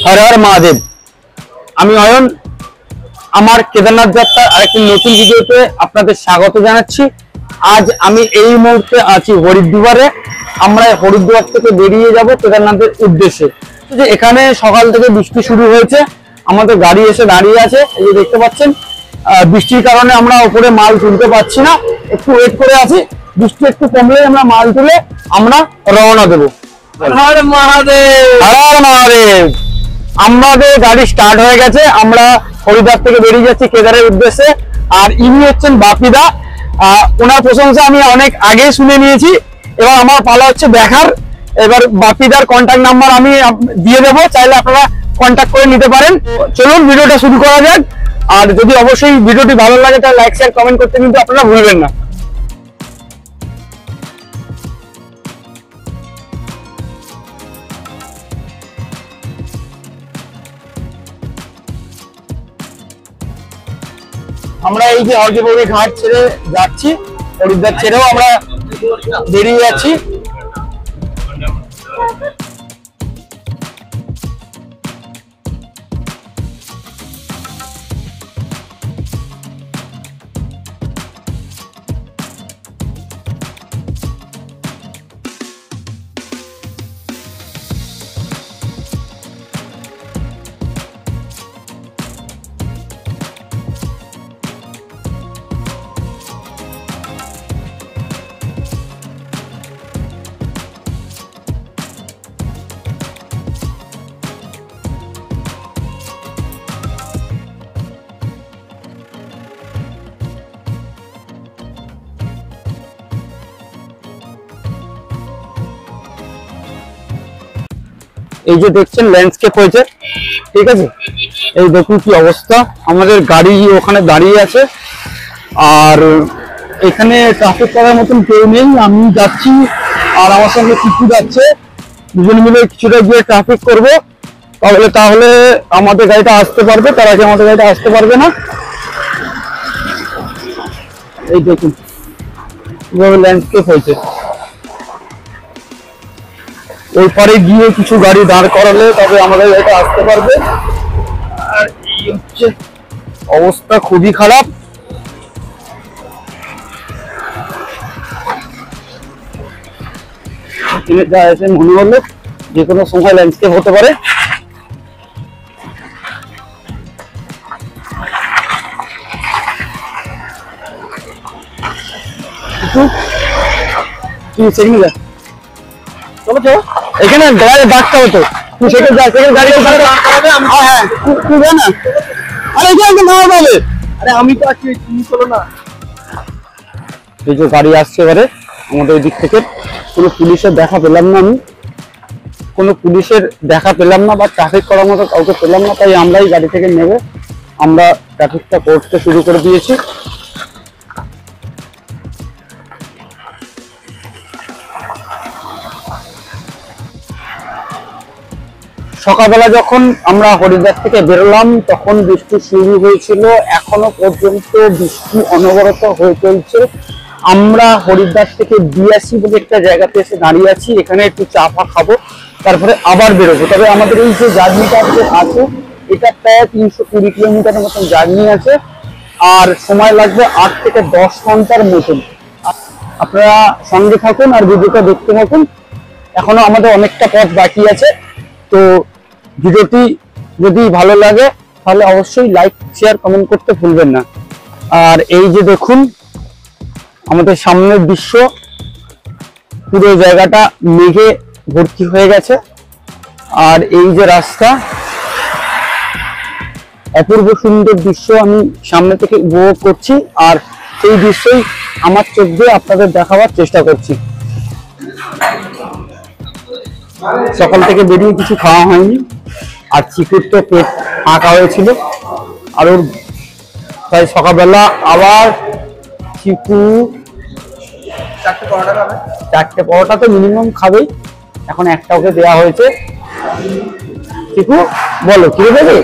হর হর মহাদেব। আমি অয়ন, আমার কেদারনাথ যাত্রার আরেকটি নতুন ভিডিওতে আপনাদের স্বাগত জানাচ্ছি। আজ আমি এই মুহূর্তে আছি হরিদ্বারে। আমরা হরিদ্বার থেকে বেরিয়ে যাব কেদারনাথের উদ্দেশ্যে। যে এখানে সকাল থেকে বৃষ্টি শুরু হয়েছে, আমাদের গাড়ি এসে দাঁড়িয়ে আছে, এই যে দেখতে পাচ্ছেন। বৃষ্টির কারণে আমরা উপরে মাল তুলতে পারছি না, একটু ওয়েট করে আছি। বৃষ্টি একটু কমলে আমরা মাল তুলে আমরা রওনা দেবো। হর হর মহাদেব, হর হর মহাদেব। আমাদের গাড়ি স্টার্ট হয়ে গেছে, আমরা হরিদ্বার থেকে বেরিয়ে যাচ্ছি কেদারের উদ্দেশ্যে। আর ইনি হচ্ছেন বাপিদা। ওনার প্রশংসা আমি অনেক আগে শুনে নিয়েছি, এবার আমার পালা হচ্ছে দেখার। এবার বাপিদার কন্ট্যাক্ট নাম্বার আমি দিয়ে দেবো, চাইলে আপনারা কন্ট্যাক্ট করে নিতে পারেন। চলুন ভিডিওটা শুরু করা যাক। আর যদি অবশ্যই ভিডিওটি ভালো লাগে তাহলে লাইক শেয়ার কমেন্ট করতে কিন্তু আপনারা ভুলবেন না। আমরা এই যে হরদেবী ঘাট ছেড়ে যাচ্ছি, হরিদ্বার ছেড়েও আমরা বেরিয়ে যাচ্ছি। এই যে দেখছেন ল্যান্ডস্কেপ হয়েছে, ঠিক আছে। এই দেখুন কি অবস্থা, আমাদের গাড়ি ওখানে দাঁড়িয়ে আছে। আর এখানে ট্রাফিক করার মতন কেউ নেই, আমি যাচ্ছি আর আমার সঙ্গে কিছু যাচ্ছে। দুজন মিলে কিছুটা গিয়ে ট্রাফিক করবো, তাহলে আমাদের গাড়িটা আসতে পারবে, তার আগে আমাদের গাড়িটা আসতে পারবে না। এই দেখুন কিভাবে ল্যান্ডস্কেপ হয়েছে। ওই পারে গিয়ে কিছু গাড়ি দাঁড় করালে তবে আমাদের এটা আসতে পারবে। আর এই হচ্ছে অবস্থা, খুবই খারাপ। যা আছে মনে হলো যে কোনো সময় ল্যান্ডস্কেপ হতে পারে। চলো চলো, এখানে গাড়ি ডাকতে হতো, তুই সেখানে যা, সেখানে গাড়ি হ্যাঁ তুই যা না। আরে এখানে না পাবে, আরে আমি তো আছি, তুমি চলো না। এই যে গাড়ি আসছে এবারে আমাদের ওই দিক থেকে, কোনো পুলিশের দেখা পেলাম না, আমি কোনো পুলিশের দেখা পেলাম না বা ট্রাফিক করার মতো কাউকে পেলাম না, তাই আমরাই গাড়ি থেকে নেব। আমরা ট্রাফিকটা করতে শুরু করে দিয়েছি। সকালবেলা যখন আমরা হরিদ্বার থেকে বেরোলাম তখন বৃষ্টি শুরু হয়েছিল, এখনো পর্যন্ত বৃষ্টি অনবরত হয়ে চলছে। আমরা হরিদ্বার থেকে বিয়াসি বলে একটা জায়গাতে এসে দাঁড়িয়ে আছি, এখানে একটু চা ফা খাবো, তারপরে আবার বেরোবো। তবে আমাদের এই যে জার্নিটা যে আছে এটা প্রায় 320 কিলোমিটারের মতন জার্নি আছে, আর সময় লাগবে 8 থেকে 10 ঘন্টার মতন। আপনারা সঙ্গে থাকুন আর ভিডিওটা দেখতে থাকুন, এখনো আমাদের অনেকটা পথ বাকি আছে। তো ভিডিওটি যদি ভালো লাগে তাহলে অবশ্যই লাইক শেয়ার কমেন্ট করতে ভুলবেন না। আর এই যে দেখুন আমাদের সামনের দৃশ্য, পুরো জায়গাটা মেঘে ভর্তি হয়ে গেছে। আর এই যে রাস্তা, অপূর্ব সুন্দর দৃশ্য আমি সামনে থেকে উপভোগ করছি, আর সেই দৃশ্যই আমার চোখ দিয়ে আপনাদের দেখাবার চেষ্টা করছি। সকাল থেকে বেরিয়ে কিছু খাওয়া হয়নি, আর চিকুর তো পেট ফাঁকা হয়েছিল, আর ওর তাই সকালবেলা আবার চিকু 4টে পরোটা তো মিনিমাম খাবেই, এখন একটা ওকে দেওয়া হয়েছে। চিকু বলো কি দেবে?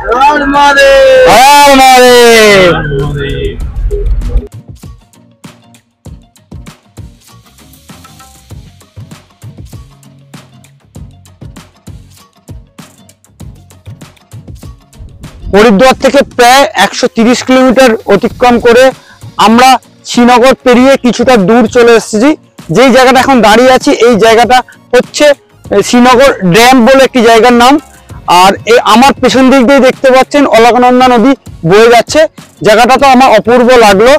হরিদ্বার থেকে প্রায় 130 কিলোমিটার অতিক্রম করে আমরা শ্রীনগর পেরিয়ে কিছুটা দূর চলে এসেছি। যেই জায়গাটা এখন দাঁড়িয়ে আছি এই জায়গাটা হচ্ছে শ্রীনগর ড্যাম বলে একটি জায়গার নাম। আর আমার পেছন দিক দিয়ে দেখতে পাচ্ছেন অলকনন্দা নদী বয়ে যাচ্ছে। জায়গাটা তো আমার অপূর্ব লাগলো।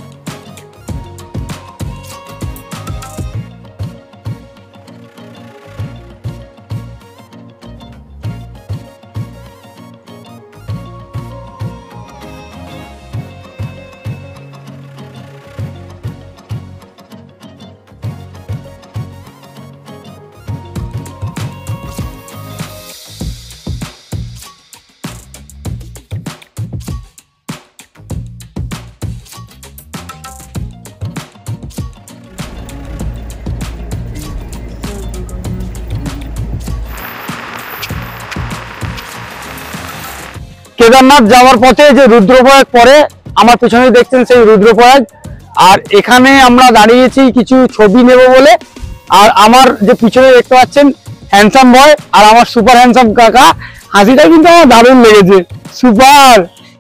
কেদারনাথ যাওয়ার পথে যে রুদ্রপ্রয়াগ পরে আমার পেছনে দেখছেন সেই রুদ্রপ্রয়াগ। আর এখানে আমরা দাঁড়িয়েছি কিছু ছবি নেব বলে। আর আমার যে পিছনে দেখতে পাচ্ছেন হ্যান্ডসাম বয় আর আমার সুপার হ্যান্ডসাম কাকা, হাসিটা কিন্তু আমার দারুণ লেগেছে, সুপার।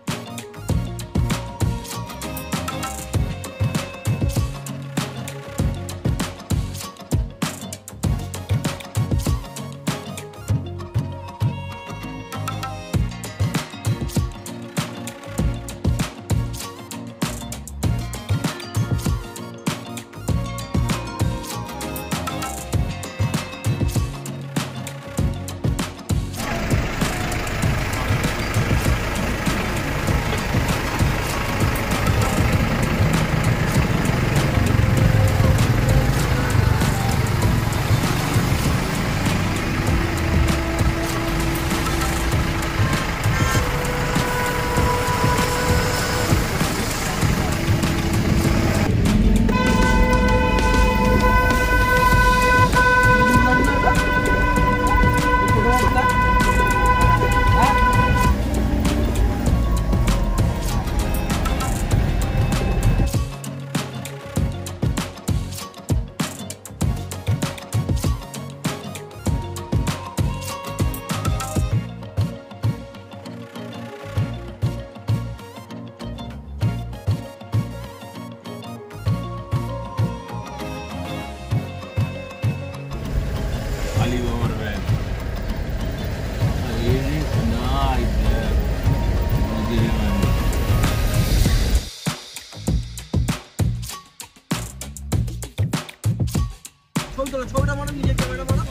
ছবিটা মানে নিজের ক্যামেরা বানা।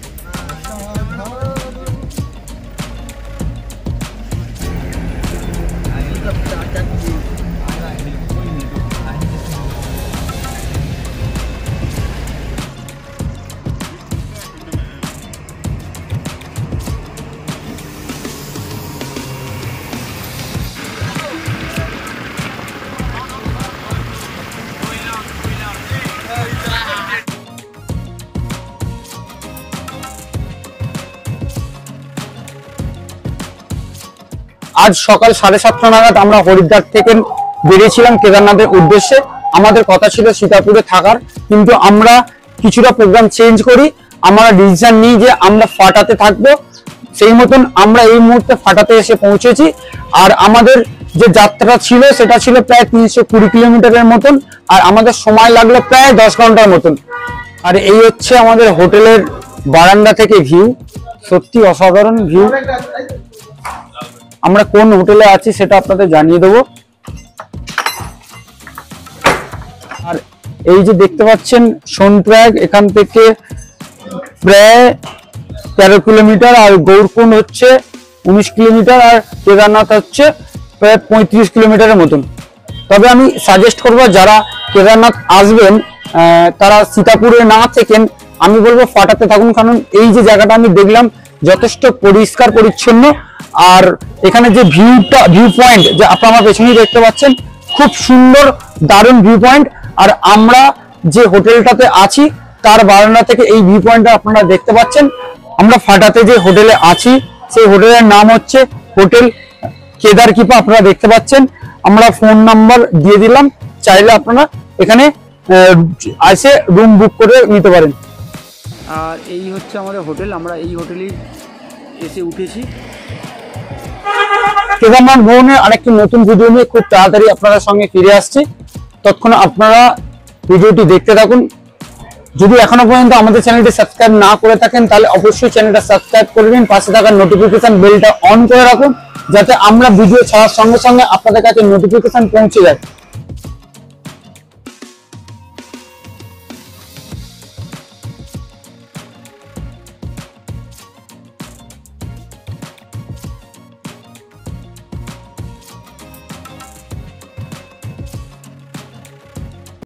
আজ সকাল 7:30 নাগাদ আমরা হরিদ্বার থেকে বেরিয়েছিলাম কেদারনাথের উদ্দেশ্যে। আমাদের কথা ছিল সীতাপুরে থাকার, কিন্তু আমরা কিছুটা প্রোগ্রাম চেঞ্জ করি। আমরা ডিসিশন নিই যে আমরা ফাটাতে থাকবো। সেই মতন আমরা এই মুহূর্তে ফাটাতে এসে পৌঁছেছি। আর আমাদের যে যাত্রা ছিল সেটা ছিল প্রায় 320 কিলোমিটারের মতন, আর আমাদের সময় লাগলো প্রায় 10 ঘন্টার মতন। আর এই হচ্ছে আমাদের হোটেলের বারান্দা থেকে ভিউ, সত্যি অসাধারণ ভিউ। আমরা কোন হোটেলে আছি সেটা আপনাদের জানিয়ে দেবো। আর এই যে দেখতে পাচ্ছেন সোনপ্রয়াগ, এখান থেকে প্রায় 13 কিলোমিটার, আর গৌরকুণ্ড হচ্ছে 19 কিলোমিটার, আর কেদারনাথ হচ্ছে প্রায় 35 কিলোমিটারের মতন। তবে আমি সাজেস্ট করবো যারা কেদারনাথ আসবেন তারা সীতাপুরে না থেকেন আমি বলবো ফাটাতে থাকুন, কারণ এই যে জায়গাটা আমি দেখলাম যথেষ্ট পরিষ্কার পরিচ্ছন্ন। আর এখানে যে ভিউ পয়েন্ট যে আপনারা আমার পেছনেই দেখতে পাচ্ছেন, খুব সুন্দর দারুণ ভিউ পয়েন্ট। আর আমরা যে হোটেলটাতে আছি তার বারান্দা থেকে এই ভিউ পয়েন্টটা আপনারা দেখতে পাচ্ছেন। আমরা ফাটাতে যে হোটেলে আছি সেই হোটেলের নাম হচ্ছে হোটেল কেদার কৃপা আপনারা দেখতে পাচ্ছেন। আমরা ফোন নাম্বার দিয়ে দিলাম, চাইলে আপনারা এখানে এসে রুম বুক করে নিতে পারেন। আর এই হচ্ছে আমাদের হোটেল, আমরা এই হোটেলেই এসে উঠেছি। কেদারনাথ ভ্রমণের আরেকটি নতুন ভিডিও নিয়ে খুব তাড়াতাড়ি আপনাদের সঙ্গে ফিরে আসছি। ততক্ষণ আপনারা ভিডিওটি দেখতে থাকুন। যদি এখনো পর্যন্ত আমাদের চ্যানেলটি সাবস্ক্রাইব না করে থাকেন তাহলে অবশ্যই চ্যানেলটা সাবস্ক্রাইব করবেন, পাশে থাকা নোটিফিকেশন বেলটা অন করে রাখুন, যাতে আমরা ভিডিও ছাড়ার সঙ্গে সঙ্গে আপনাদের কাছে নোটিফিকেশন পৌঁছে যায়।